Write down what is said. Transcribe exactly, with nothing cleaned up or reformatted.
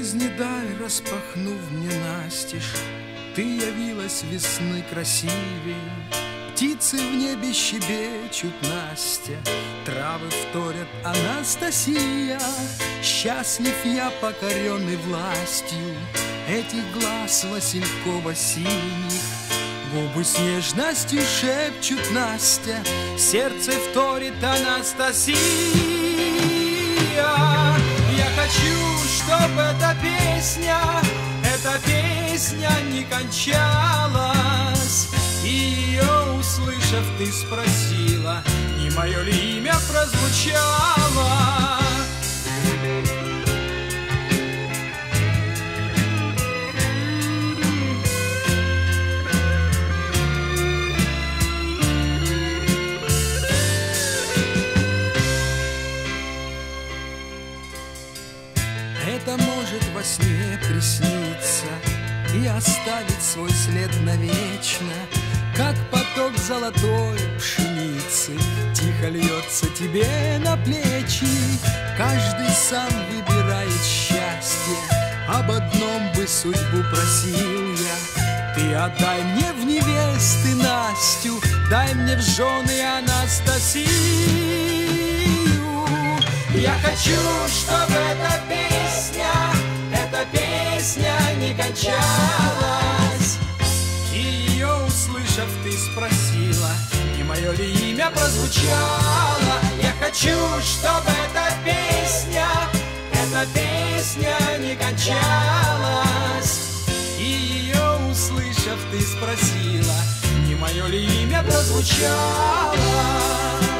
жизни даль распахнув мне настежь, ты явилась весны красивей. Птицы в небе щебечут, Настя, травы вторят, Анастасия. Счастлив я, покоренный властью этих глаз васильково-синих. Губы с нежностью шепчут, Настя, сердце вторит, Анастасия. Я хочу, чтоб эта песня, эта песня не кончалась. И ее услышав, ты спросила, не мое ли имя прозвучало. Это может во сне присниться и оставить свой след навечно, как поток золотой пшеницы тихо льется тебе на плечи. Каждый сам выбирает счастье, об одном бы судьбу просил я. Ты отдай мне в невесты Настю, дай мне в жены Анастасию. Я хочу, чтобы эта песня, эта песня не кончалась. И ее услышав, ты спросила, не мое ли имя прозвучало. Я хочу, чтобы эта песня, эта песня не кончалась. И ее услышав, ты спросила, не мое ли имя прозвучало.